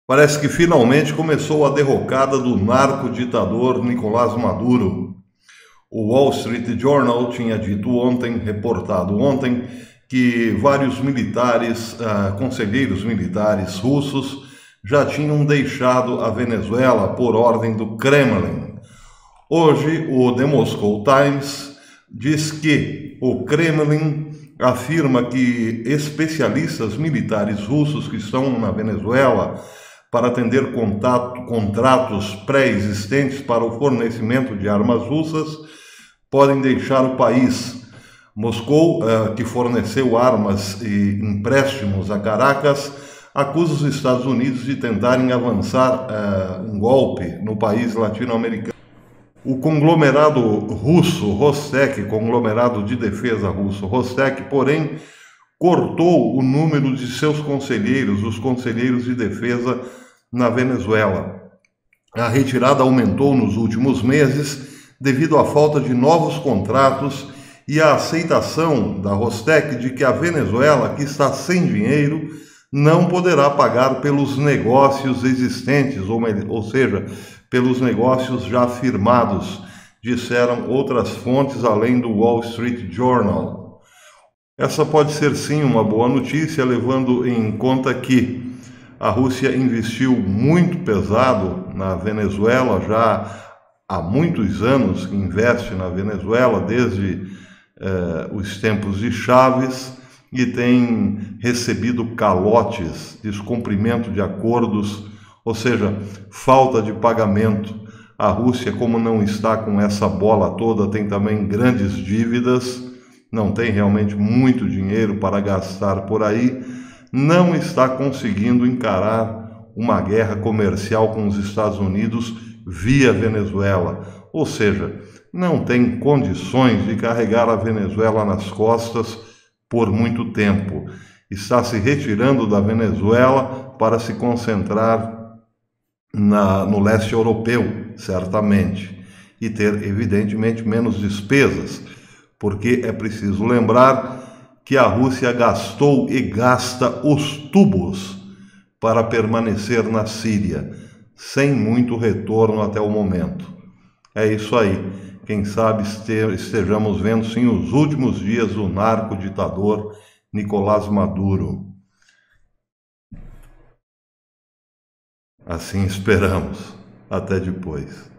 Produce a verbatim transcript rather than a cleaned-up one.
Parece que finalmente começou a derrocada do narco-ditador Nicolás Maduro. O Wall Street Journal tinha dito ontem, reportado ontem, que vários militares, ah, conselheiros militares russos já tinham deixado a Venezuela por ordem do Kremlin. Hoje, o The Moscow Times diz que o Kremlin afirma que especialistas militares russos que estão na Venezuela para atender contato, contratos pré-existentes para o fornecimento de armas russas, podem deixar o país. Moscou, que forneceu armas e empréstimos a Caracas, acusa os Estados Unidos de tentarem avançar um golpe no país latino-americano. O conglomerado russo, Rostec, conglomerado de defesa russo, Rostec, porém, cortou o número de seus conselheiros, os conselheiros de defesa na Venezuela. A retirada aumentou nos últimos meses devido à falta de novos contratos e à aceitação da Rostec de que a Venezuela, que está sem dinheiro, não poderá pagar pelos negócios existentes, ou, ou seja, pelos negócios já firmados, disseram outras fontes além do Wall Street Journal. Essa pode ser sim uma boa notícia, levando em conta que a Rússia investiu muito pesado na Venezuela, já há muitos anos que investe na Venezuela, desde eh, os tempos de Chávez, e tem recebido calotes, descumprimento de acordos, ou seja, falta de pagamento. A Rússia, como não está com essa bola toda, tem também grandes dívidas, não tem realmente muito dinheiro para gastar por aí, não está conseguindo encarar uma guerra comercial com os Estados Unidos via Venezuela. Ou seja, não tem condições de carregar a Venezuela nas costas por muito tempo. Está se retirando da Venezuela para se concentrar na, no leste europeu, certamente, e ter, evidentemente, menos despesas, porque é preciso lembrar que a Rússia gastou e gasta os tubos para permanecer na Síria, sem muito retorno até o momento. É isso aí. Quem sabe estejamos vendo sim os últimos dias do narco-ditador Nicolás Maduro. Assim esperamos. Até depois.